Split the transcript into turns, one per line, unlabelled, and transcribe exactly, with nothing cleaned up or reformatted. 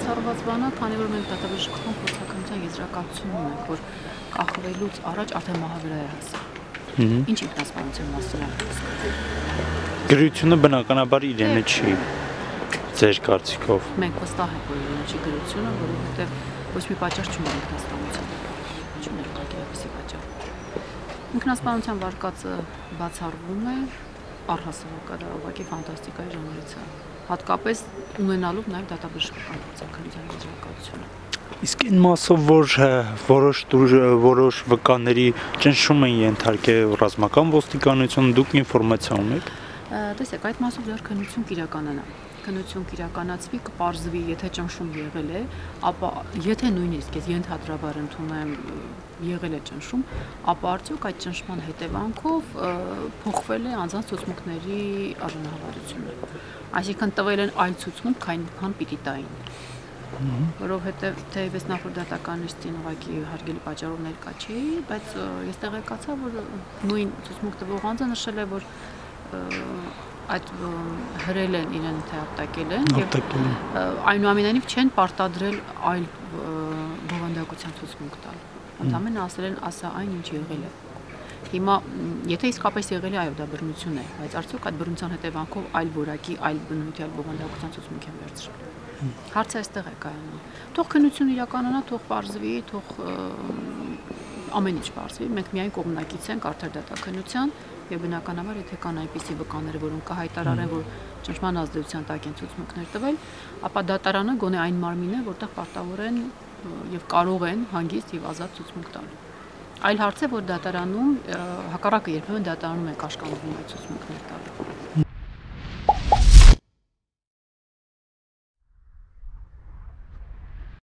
բացառված բանը, քանի որ մենք դատաբժշկական փորձաքննության եզրակացություն ունենք, որ կախվելուց առաջ արդեն մահավերա է հասել։ Ինչ ինքնասպանության մասին է խոսքը։
Գրությունը բնականաբար իրենը չի, ձեր կարծիքով։
Մենք վստահ ենք, որ իրենը չի գրությունը, որովհետև ոչ մի պատճառ չունի ինքնասպանության։ Չուներ ուղղակի այդպիսի պատճառ։ Ինքնասպանության վարկածը բացառվում է, առհասարակ դա ուղղակի ֆանտաստիկայի ժանրից է, հատկապես ունենալով նաև դատաբժշկական փորձաքննության եզրակացությունը։
Իսկ այն մասով, որ որոշ որոշ վկաների ճնշում են ենթարկել ռազմական ոստիկանությունը, դուք ինֆորմացիա ունեք։
Տեսեք, այդ մասով դեռ քննություն կիրականանա։ Քննություն կիրականացվի, կպարզվի, եթե ճնշում եղել է, ապա եթե նույնիսկ ես ենթադրաբար ընդունեմ եղել է ճնշում, ապա արդյոք այդ ճնշման հետևանքով փոխվել է անձանց ցուցմունքների արժանահավատությունը։ Այսինքն տվել են այլ ցուցմունք, քան պիտի տային։ Որովհետև թեև ես նախորդ դատականιστին ուղղակի հարգելի պատճառով ներկա չէի, բայց ես տեղեկացա, որ նույն ցուցմունք տվող անձը նշել է, որ այդ հրել են իրեն, թե ապտակել են եւ այնուամենայնիվ չեն պարտադրել այլ բովանդակության ցուցմունք տալ։ Ընդամենը ասել են, ասա այն, ինչ եղել է։ Հիմա եթե իսկապես եղել է, այո, դա բռնություն է, բայց արդյոք այդ բռնության հետևանքով այլ որակի, այլ բնույթի, այլ բովանդակության ցուցմունք են վերցրել։ Հարցը այստեղ է կայանում։ Թող քննություն իրականանա, թող պարզվի, թող ամեն ինչ պարզվի։ Մենք միայն կողմնակից ենք արդար դատաքննության եւ բնականաբար եթե կան այնպիսի վկաներ, որոնք կհայտարարեն, որ ճնշման ազդեցության տակ են ցուցմունքներ տվել, ապա դատարանը գոնե այն մարմինն է, որտեղ պարտավոր են եւ կարող են հանգիստ եւ ազատ ցուցմունք տալ։ Այլ հարց է, որ դատարանում հակառակը երբեմն դատարանում է կաշկանդվում այդ ցուցմունքներ տալը։